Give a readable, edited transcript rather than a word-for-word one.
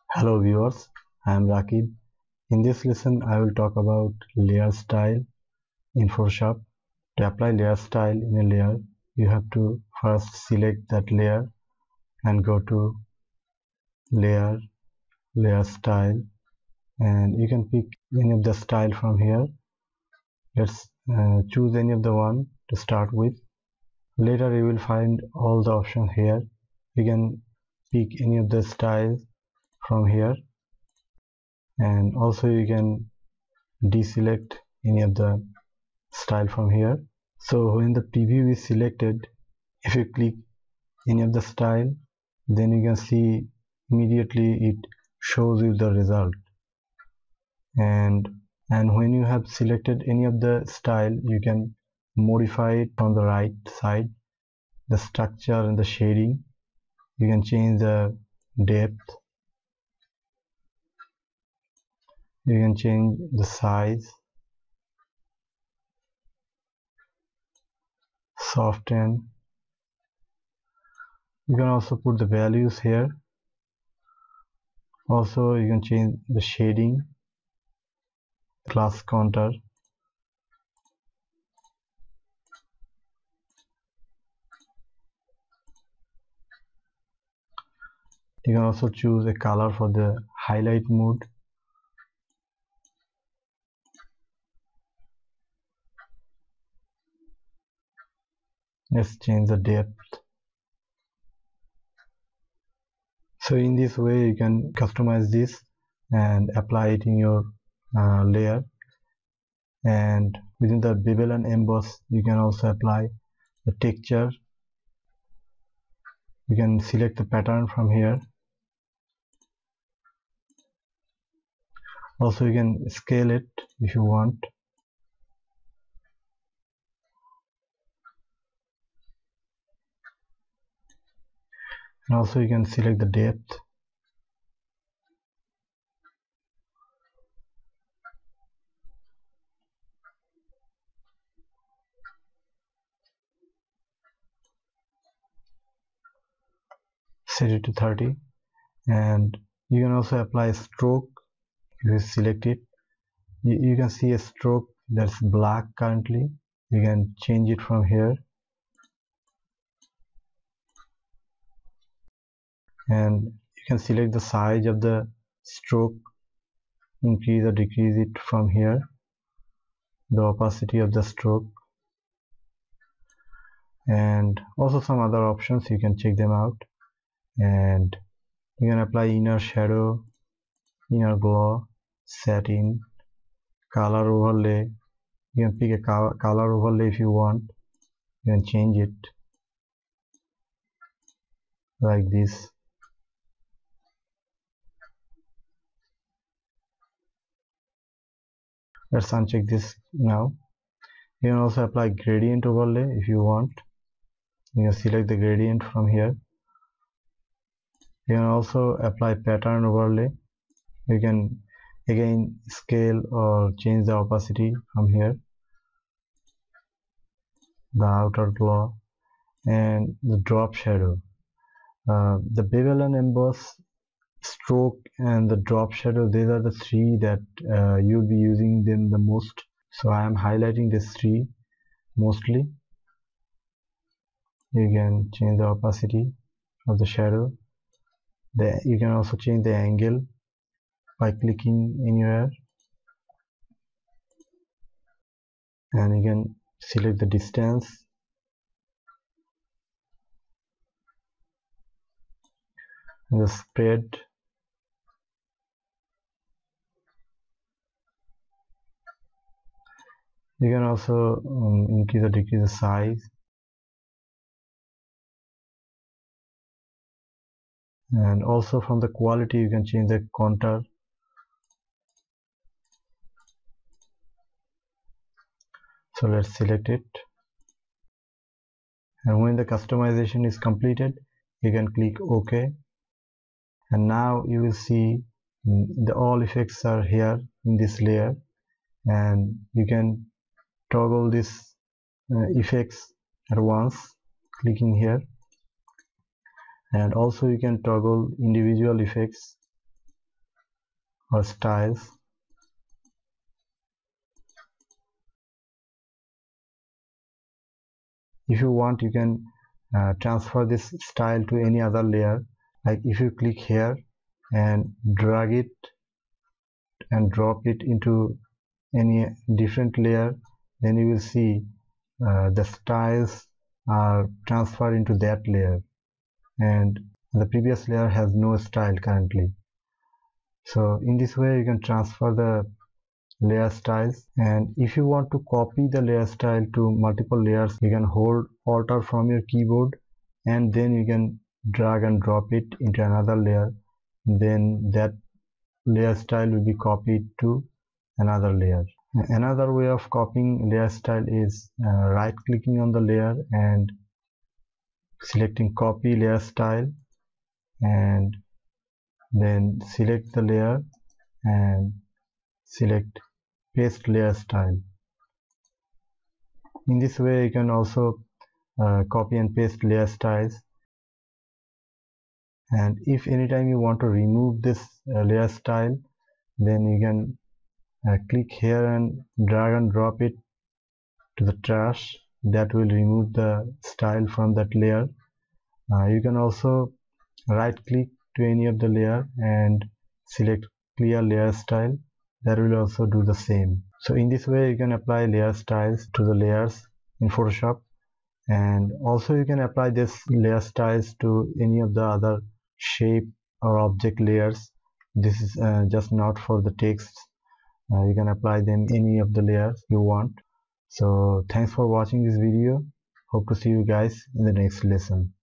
Hello viewers, I am Rakib. In this lesson I will talk about layer style in Photoshop. To apply layer style in a layer, you have to first select that layer and go to layer, layer style, and you can pick any of the style from here. Let's choose any of the one to start with. Later you will find all the options here. You can pick any of the styles from here, and also you can deselect any of the style from here. So when the preview is selected, if you click any of the style, then you can see immediately it shows you the result. And when you have selected any of the style, you can modify it on the right side, the structure and the shading. You can change the depth, you can change the size, soften. You can also put the values here. Also you can change the shading, class counter. You can also choose a color for the highlight mode. Let's change the depth. So in this way you can customize this and apply it in your layer. And within the Bevel and Emboss you can also apply the texture. You can select the pattern from here. Also you can scale it if you want. And also you can select the depth. Set it to 30. And you can also apply a stroke. If you select it, you can see a stroke that's black currently. You can change it from here. And you can select the size of the stroke, increase or decrease it from here, the opacity of the stroke, and also some other options. You can check them out. And you can apply inner shadow, inner glow, satin, color overlay. You can pick a color overlay if you want. You can change it like this. Let's uncheck this now. You can also apply gradient overlay if you want. You can select the gradient from here. You can also apply pattern overlay. You can again scale or change the opacity from here, the outer glow, and the drop shadow. The bevel and emboss, stroke, and the drop shadow, these are the three that you'll be using them the most. So I am highlighting these three mostly. You can change the opacity of the shadow. You can also change the angle by clicking anywhere, and you can select the distance. And the spread. You can also increase or decrease the size. And also from the quality you can change the contour. So let's select it. And when the customization is completed, you can click OK. And now you will see the all effects are here in this layer, and you can toggle this effects at once clicking here. And also you can toggle individual effects or styles. If you want, you can transfer this style to any other layer. Like if you click here and drag it and drop it into any different layer, then you will see the styles are transferred into that layer, and the previous layer has no style currently. So in this way you can transfer the layer styles. And if you want to copy the layer style to multiple layers, you can hold Alt from your keyboard, and then you can drag and drop it into another layer. Then that layer style will be copied to another layer. Another way of copying layer style is right clicking on the layer and selecting copy layer style, and then select the layer and select paste layer style. In this way you can also copy and paste layer styles. And if anytime you want to remove this layer style, then you can click here and drag and drop it to the trash. That will remove the style from that layer. You can also right click to any of the layer and select clear layer style. That will also do the same. So in this way you can apply layer styles to the layers in Photoshop, and also you can apply this layer styles to any of the other shape or object layers. This is just not for the text. You can apply them any of the layers you want. So thanks for watching this video. Hope to see you guys in the next lesson.